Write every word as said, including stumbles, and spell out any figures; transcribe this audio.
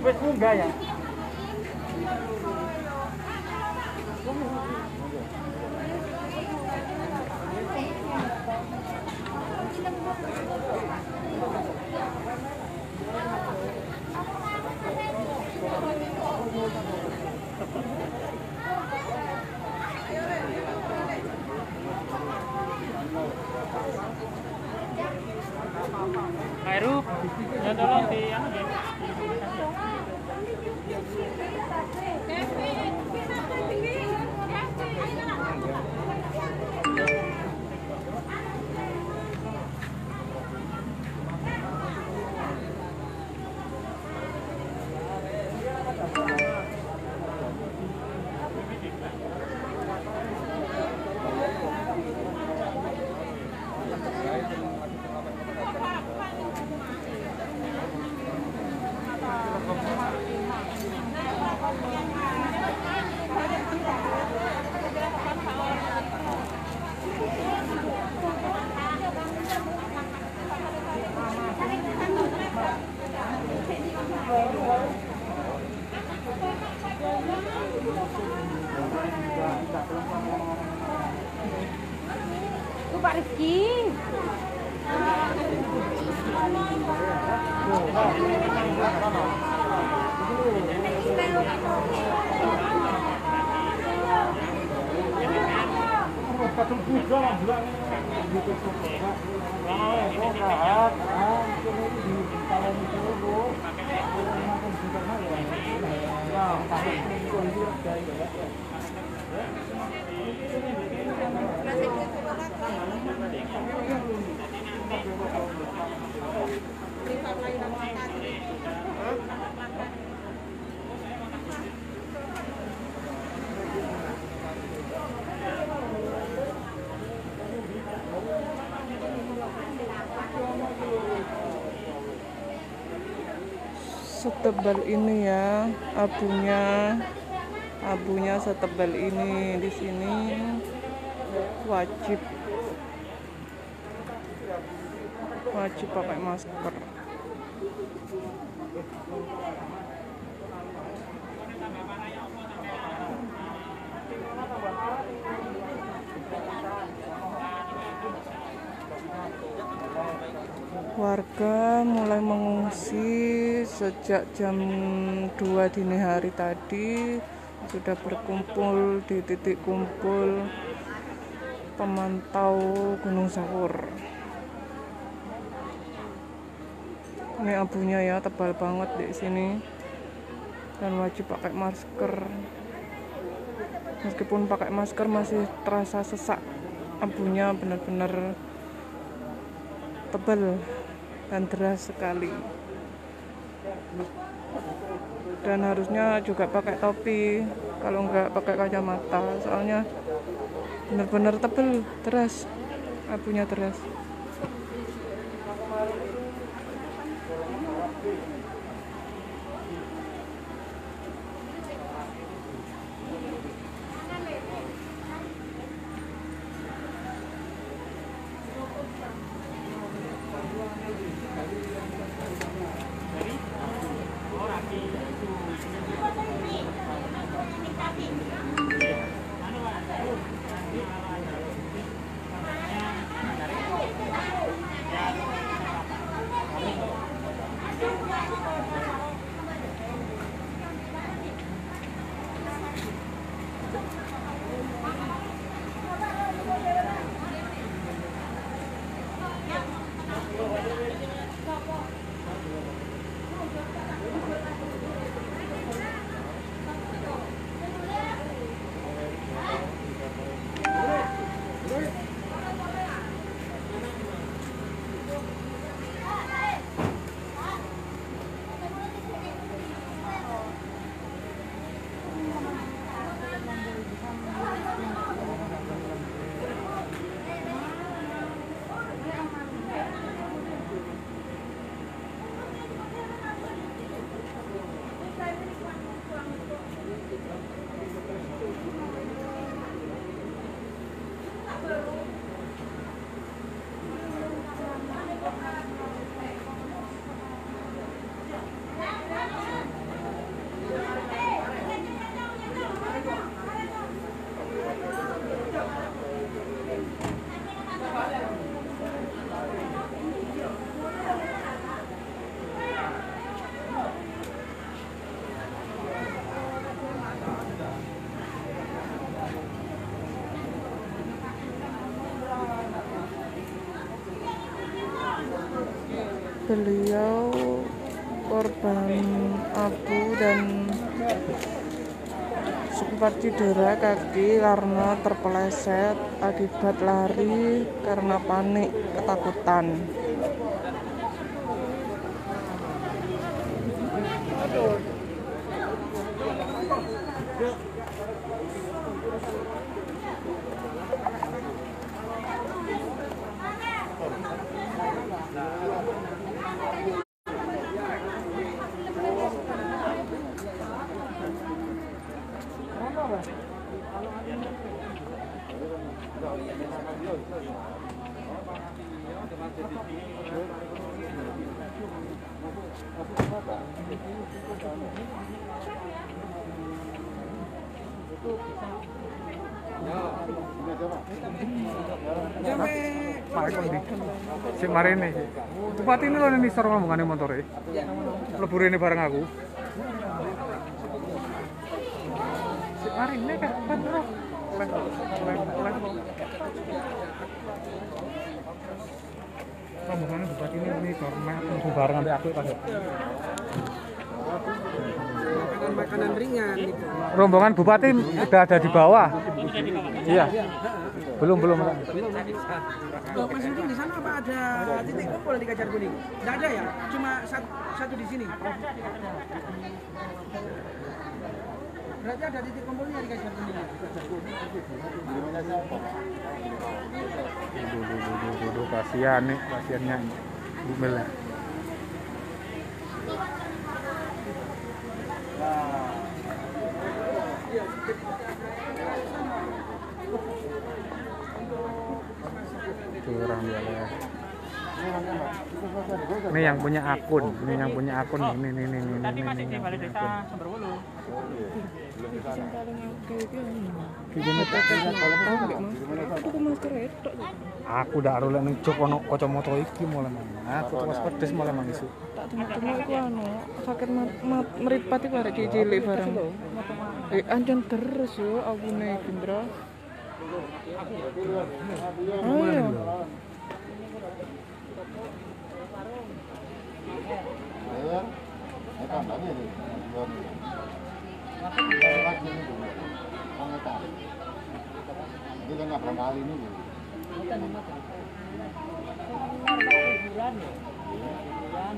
Wes munggah ya. Kairu, ya tolong di yang Itu Pak Rizky. Setebal ini ya abunya, abunya setebal ini. Di sini wajib wajib pakai masker. Warga mulai mengungsi sejak jam dua dini hari tadi, sudah berkumpul di titik kumpul pemantau Gunung Sawur. Ini abunya ya tebal banget di sini dan wajib pakai masker. Meskipun pakai masker masih terasa sesak, abunya benar-benar tebal dan deras sekali. Dan harusnya juga pakai topi kalau enggak pakai kacamata, soalnya benar-benar tebal, deras, abunya deras. beliau korban abu dan sempat cedera kaki karena terpeleset akibat lari karena panik ketakutan. Si Marine iki. Bupati ini lho ning isor ngomongane motore. Mlebu rene bareng aku. Si Marine kan bro. Rombongan bupati ini ning isor mlebu bareng ambek aku pas. Makanan ringan gitu. Rombongan bupati udah ada di bawah. Iya. Belum belum. Loh, Mas Rudi di sana apa ada titik kumpul di Kajar Kuning? Tidak ada ya? Cuma satu, satu di sini. Berarti ada titik kumpulnya di Kajar Kuning. Duh, duh, duh, duh, duh, kasihan nih, kasihannya Bu Mel. Tuh orang dia ya. Ini yang punya akun, ini yang punya akun ini ini ini ini. Tadi masih di Balai Desa Sumberwulu. Aku dak arep ning jok ono kacamata iki mulai mana. Aku terus pedes mulai mangisi. Tak tengok-tengok iku anu sakit meripat iku arek cilik bareng. Eh ancen terus yo abune Indra. Ayo. Ini kan nggak kali ini. Ini